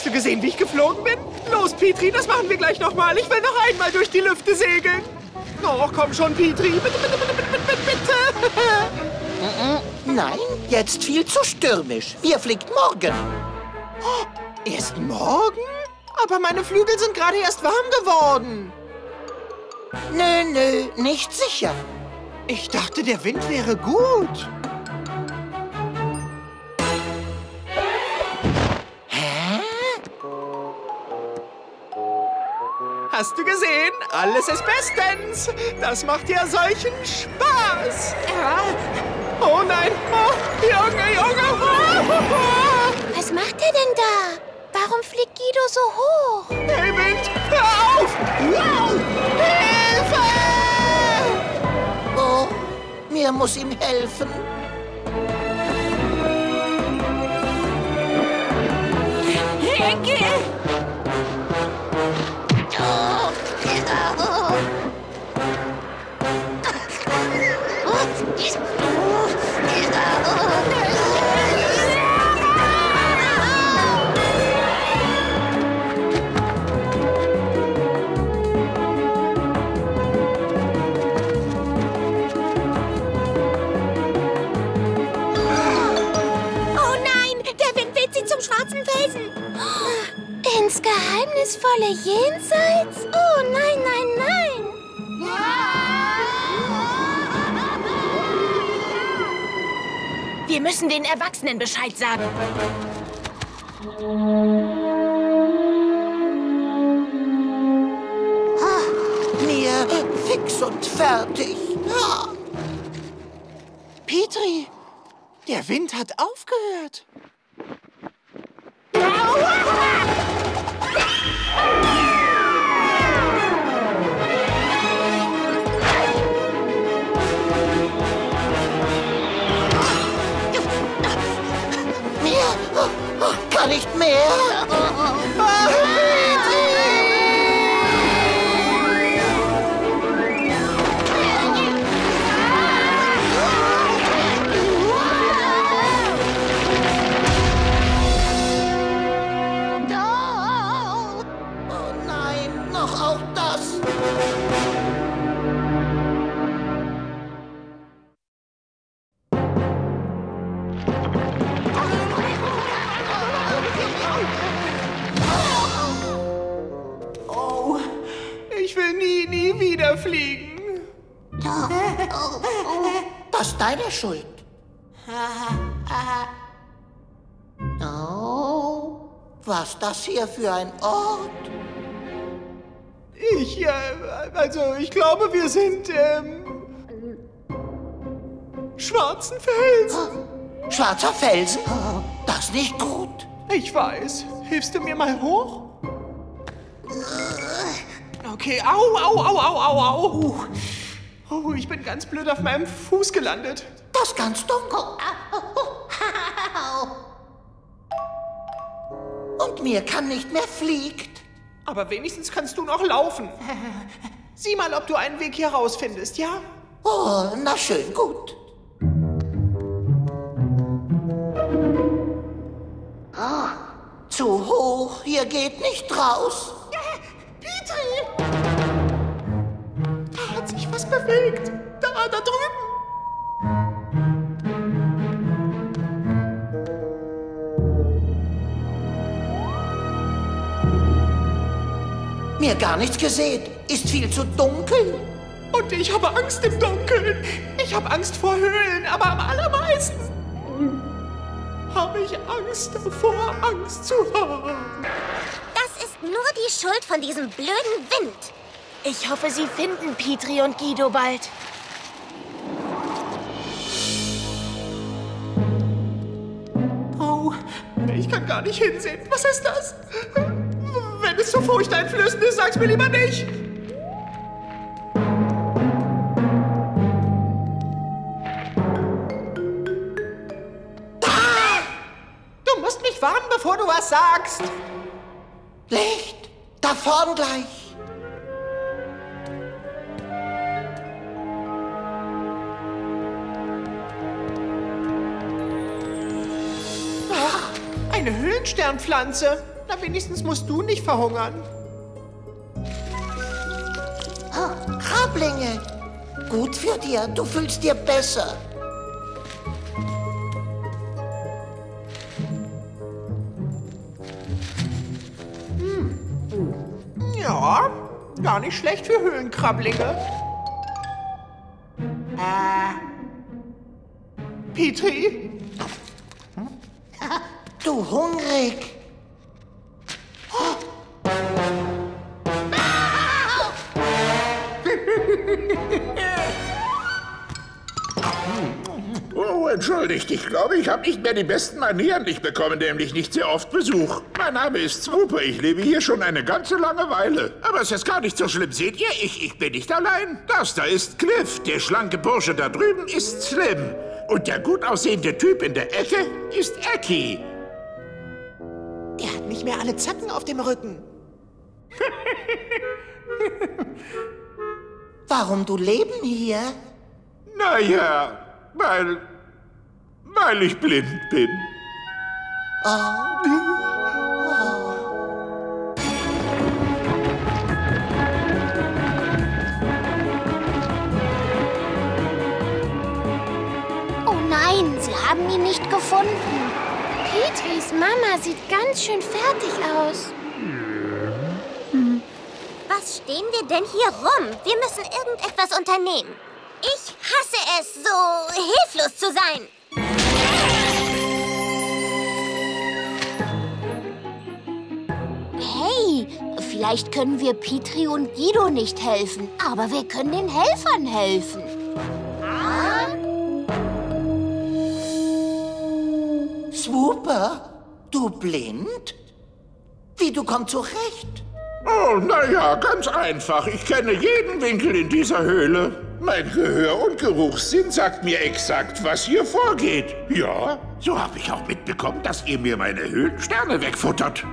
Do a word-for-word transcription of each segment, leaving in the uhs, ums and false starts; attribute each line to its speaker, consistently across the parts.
Speaker 1: Hast du gesehen, wie ich geflogen bin? Los, Petri, das machen wir gleich nochmal. Ich will noch einmal durch die Lüfte segeln. Oh, komm schon, Petri. Bitte, bitte, bitte, bitte, bitte, bitte.
Speaker 2: Nein, jetzt viel zu stürmisch. Wir fliegt morgen.
Speaker 1: Oh, erst morgen? Aber meine Flügel sind gerade erst warm geworden.
Speaker 2: Nö, nö, nicht sicher.
Speaker 1: Ich dachte, der Wind wäre gut. Hast du gesehen? Alles ist bestens. Das macht ja solchen Spaß. Oh nein. Oh, Junge, Junge.
Speaker 3: Was macht er denn da? Warum fliegt Guido so hoch?
Speaker 1: Hey, Wind, hör auf! Wow. Hilfe!
Speaker 2: Oh, mir muss ihm helfen.
Speaker 3: Ins geheimnisvolle Jenseits? Oh nein, nein, nein!
Speaker 4: Wir müssen den Erwachsenen Bescheid sagen.
Speaker 2: Ah, mir fix und fertig. Ah.
Speaker 1: Petri, der Wind hat aufgehört.
Speaker 2: Kann nicht mehr. Oh nein, noch auch das.
Speaker 1: Ich will nie, nie wieder fliegen.
Speaker 2: Das ist deine Schuld. Oh, was das hier für ein Ort?
Speaker 1: Ich, äh, also, ich glaube, wir sind, ähm, schwarzen Felsen.
Speaker 2: Schwarzer Felsen? Das ist nicht gut.
Speaker 1: Ich weiß. Hilfst du mir mal hoch? Okay, au, au, au, au, au, au. Oh, ich bin ganz blöd auf meinem Fuß gelandet.
Speaker 2: Das ist ganz dunkel. Und mir kann nicht mehr fliegt.
Speaker 1: Aber wenigstens kannst du noch laufen. Sieh mal, ob du einen Weg hier rausfindest, ja?
Speaker 2: Oh, na schön, gut. Oh, zu hoch, hier geht nicht raus.
Speaker 1: Petri! Da hat sich was bewegt. Da, da drüben.
Speaker 2: Mir gar nichts gesehen. Ist viel zu dunkel.
Speaker 1: Und ich habe Angst im Dunkeln. Ich habe Angst vor Höhlen, aber am allermeisten habe ich Angst davor, Angst zu haben.
Speaker 3: Das ist nur die Schuld von diesem blöden Wind.
Speaker 4: Ich hoffe, Sie finden Petri und Guido bald.
Speaker 1: Oh, ich kann gar nicht hinsehen. Was ist das? Wenn es so furchteinflößend ist, sag's mir lieber nicht. Du musst mich warnen, bevor du was sagst.
Speaker 2: Licht, da vorn gleich.
Speaker 1: Eine Höhlensternpflanze. Na, wenigstens musst du nicht verhungern.
Speaker 2: Oh, Krablinge. Gut für dir, du fühlst dir besser.
Speaker 1: Hm. Ja, gar nicht schlecht für Höhlenkrabblinge. Äh. Petri?
Speaker 2: Du hungrig.
Speaker 5: Oh, entschuldigt, ich glaube, ich habe nicht mehr die besten Manieren. Ich bekomme nämlich nicht sehr oft Besuch. Mein Name ist Swooper, ich lebe hier schon eine ganze lange Weile. Aber es ist gar nicht so schlimm, seht ihr? Ich, ich bin nicht allein. Das da ist Cliff, der schlanke Bursche da drüben ist Slim. Und der gut aussehende Typ in der Ecke ist Ecki.
Speaker 1: Der hat nicht mehr alle Zacken auf dem Rücken.
Speaker 2: Warum du Leben hier?
Speaker 5: Naja, weil... weil ich blind bin.
Speaker 3: Oh nein, sie haben ihn nicht gefunden. Petris Mama sieht ganz schön fertig aus.
Speaker 6: Was stehen wir denn hier rum? Wir müssen irgendetwas unternehmen. Ich hasse es, so hilflos zu sein.
Speaker 3: Hey, vielleicht können wir Petri und Guido nicht helfen, aber wir können den Helfern helfen.
Speaker 2: Swooper, du blind? Wie, du kommst zurecht?
Speaker 5: Oh, naja, ganz einfach. Ich kenne jeden Winkel in dieser Höhle. Mein Gehör- und Geruchssinn sagt mir exakt, was hier vorgeht. Ja, so habe ich auch mitbekommen, dass ihr mir meine Höhlensterne wegfuttert.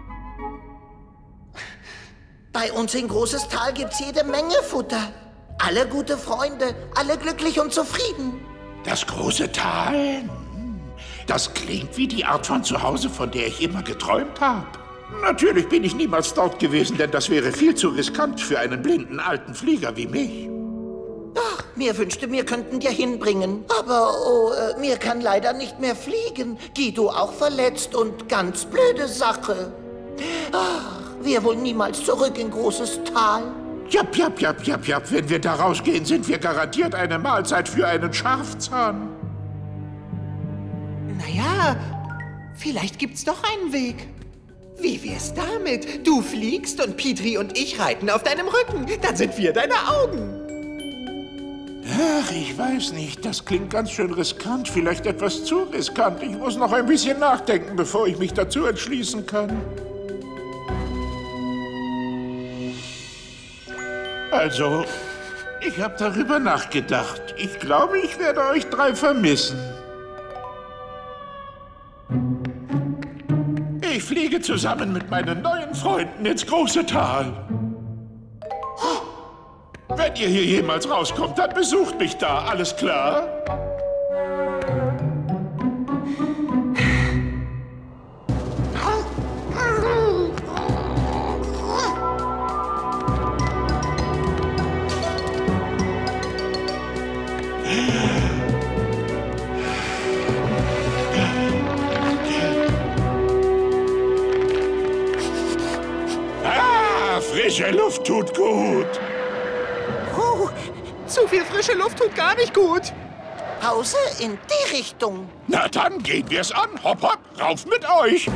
Speaker 2: Bei uns in Großes Tal gibt's jede Menge Futter. Alle gute Freunde, alle glücklich und zufrieden.
Speaker 5: Das große Tal? Hm, Das klingt wie die Art von Zuhause, von der ich immer geträumt habe. Natürlich bin ich niemals dort gewesen, denn das wäre viel zu riskant für einen blinden alten Flieger wie mich.
Speaker 2: Ach, mir wünschte, wir könnten dir hinbringen. Aber, oh, äh, mir kann leider nicht mehr fliegen. Guido auch verletzt und ganz blöde Sache. Ach, wir wollen niemals zurück in Großes Tal.
Speaker 5: Jap, jap, jap, jap, jap. Wenn wir da rausgehen, sind wir garantiert eine Mahlzeit für einen Schafzahn.
Speaker 1: Naja, vielleicht gibt's doch einen Weg. Wie wär's damit? Du fliegst und Petri und ich reiten auf deinem Rücken. Dann sind wir deine Augen.
Speaker 5: Ach, ich weiß nicht. Das klingt ganz schön riskant. Vielleicht etwas zu riskant. Ich muss noch ein bisschen nachdenken, bevor ich mich dazu entschließen kann. Also, ich habe darüber nachgedacht. Ich glaube, ich werde euch drei vermissen. Ich fliege zusammen mit meinen neuen Freunden ins große Tal. Wenn ihr hier jemals rauskommt, dann besucht mich da. Alles klar? Ah, frische Luft tut gut.
Speaker 1: Puh, zu viel frische Luft tut gar nicht gut.
Speaker 2: Pause in die Richtung.
Speaker 5: Na dann gehen wir's an. Hopp, hopp, rauf mit euch.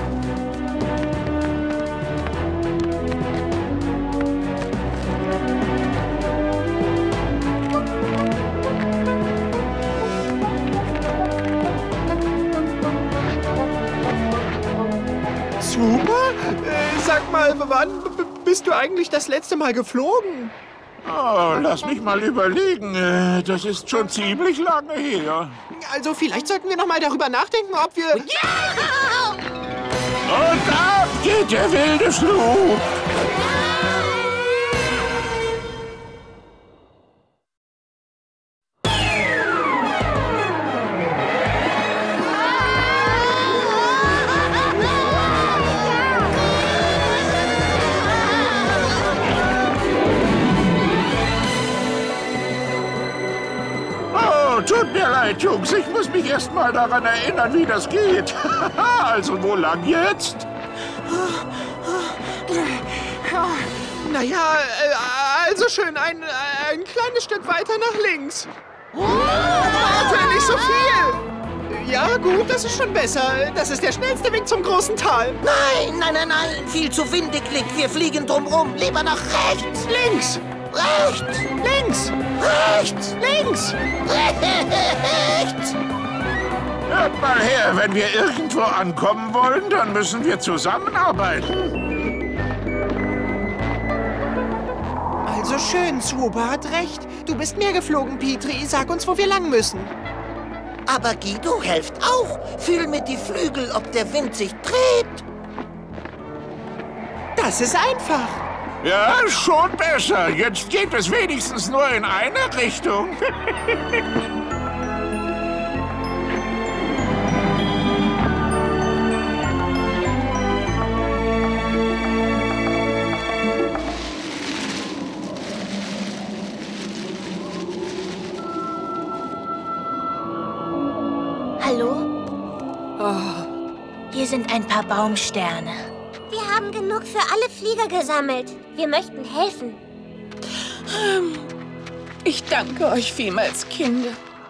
Speaker 1: Super? Äh, sag mal, wann b- bist du eigentlich das letzte Mal geflogen?
Speaker 5: Oh, lass mich mal überlegen. Äh, Das ist schon ziemlich lange her.
Speaker 1: Also vielleicht sollten wir noch mal darüber nachdenken, ob wir...
Speaker 5: Und ab geht der wilde Flug. Jungs, ich muss mich erst mal daran erinnern, wie das geht. Also, wo lang jetzt?
Speaker 1: Naja, äh, also schön, ein, ein kleines Stück weiter nach links. Warte, nicht so viel. Ja, gut, das ist schon besser. Das ist der schnellste Weg zum großen Tal.
Speaker 2: Nein, nein, nein, nein. Viel zu windig liegt. Wir fliegen drumrum. Lieber nach rechts.
Speaker 1: Links.
Speaker 2: Rechts.
Speaker 1: Links.
Speaker 2: Rechts.
Speaker 1: Links.
Speaker 2: Rechts.
Speaker 5: Hört mal her, wenn wir irgendwo ankommen wollen, dann müssen wir zusammenarbeiten.
Speaker 1: Also schön, Swooper hat recht. Du bist mehr geflogen, Petrie. Sag uns, wo wir lang müssen.
Speaker 2: Aber Guido hilft auch. Fühl mit die Flügel, ob der Wind sich dreht.
Speaker 1: Das ist einfach.
Speaker 5: Ja, schon besser. Jetzt geht es wenigstens nur in eine Richtung.
Speaker 4: Hallo? Oh. Hier sind ein paar Baumsterne.
Speaker 6: Wir haben genug für alle Flieger gesammelt. Wir möchten helfen.
Speaker 7: Ich danke euch vielmals, Kinder.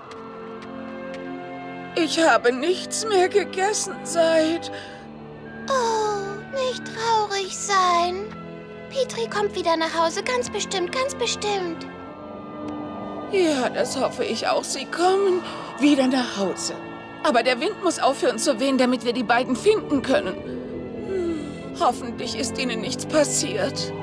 Speaker 7: Ich habe nichts mehr gegessen seit...
Speaker 3: Oh, nicht traurig sein. Petrie kommt wieder nach Hause, ganz bestimmt, ganz bestimmt.
Speaker 7: Ja, das hoffe ich auch. Sie kommen wieder nach Hause. Aber der Wind muss aufhören zu wehen, damit wir die beiden finden können. Hm, hoffentlich ist ihnen nichts passiert.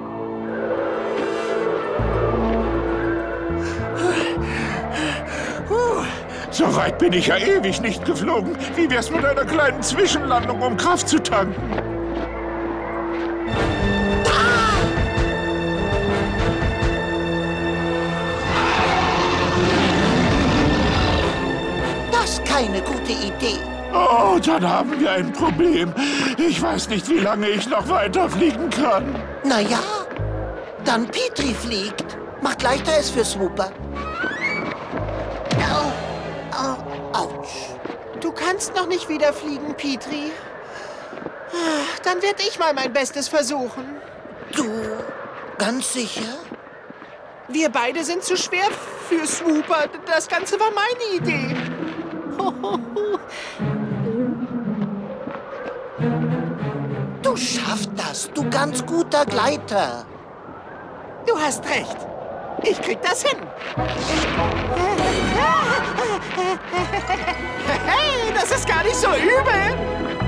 Speaker 5: So weit bin ich ja ewig nicht geflogen. Wie wär's mit einer kleinen Zwischenlandung, um Kraft zu tanken?
Speaker 2: Das ist keine gute Idee.
Speaker 5: Oh, dann haben wir ein Problem. Ich weiß nicht, wie lange ich noch weiter fliegen kann.
Speaker 2: Na ja, dann Petrie fliegt. Macht leichter es für Swooper. Au, au, autsch.
Speaker 1: Du kannst noch nicht wieder fliegen, Petrie. Dann werde ich mal mein Bestes versuchen.
Speaker 2: Du, ganz sicher?
Speaker 1: Wir beide sind zu schwer für Swooper. Das Ganze war meine Idee.
Speaker 2: Du schaffst das, du ganz guter Gleiter.
Speaker 1: Du hast recht. Ich krieg das hin. Hey, das ist gar nicht so übel.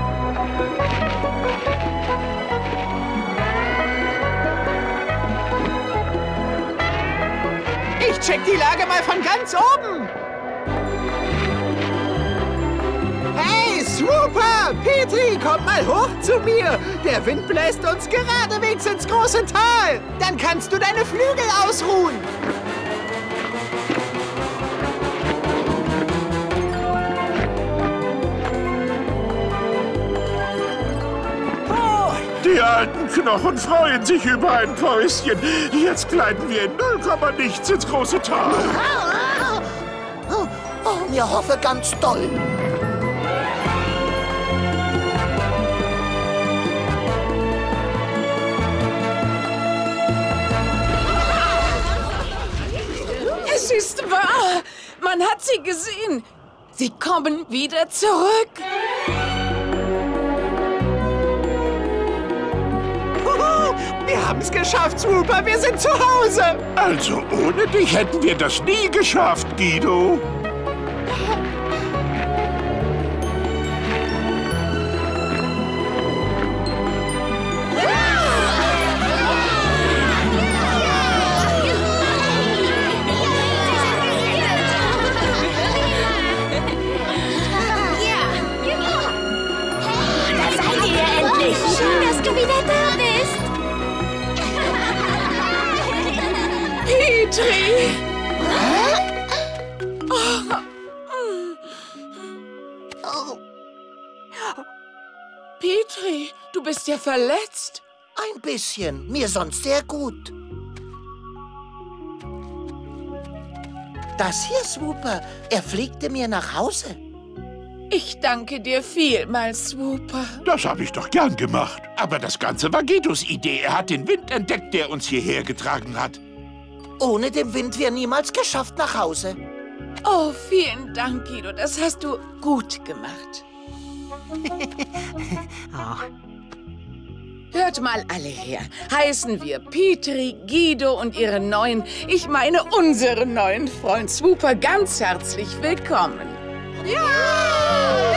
Speaker 1: Ich check die Lage mal von ganz oben. Hey, Swooper! Petrie, kommt mal hoch zu mir. Der Wind bläst uns geradewegs ins große Tal. Dann kannst du deine Flügel ausruhen.
Speaker 5: Die alten Knochen freuen sich über ein Päuschen. Jetzt gleiten wir in null Komma nichts ins große Tal.
Speaker 2: Oh, oh, mir hoffe ganz doll.
Speaker 7: Es ist wahr. Man hat sie gesehen. Sie kommen wieder zurück.
Speaker 1: Wir haben es geschafft, Swooper. Wir sind zu Hause.
Speaker 5: Also ohne dich hätten wir das nie geschafft, Guido.
Speaker 4: Da seid ihr ja endlich.
Speaker 3: Schön, dass du wieder da bist.
Speaker 7: Petrie!
Speaker 2: Oh,
Speaker 7: Petrie, du bist ja verletzt.
Speaker 2: ein bisschen, mir sonst sehr gut. das hier, Swooper. Er fliegte mir nach Hause.
Speaker 7: Ich danke dir vielmals, Swooper.
Speaker 5: Das habe ich doch gern gemacht. Aber das Ganze war Guidos Idee. Er hat den Wind entdeckt, der uns hierher getragen hat.
Speaker 2: Ohne den Wind wäre niemals geschafft nach Hause.
Speaker 7: Oh, vielen Dank, Guido. Das hast du gut gemacht.
Speaker 4: Oh.
Speaker 7: Hört mal alle her. Heißen wir Petrie, Guido und ihren neuen, ich meine unseren neuen Freund Swooper ganz herzlich willkommen.
Speaker 1: Ja!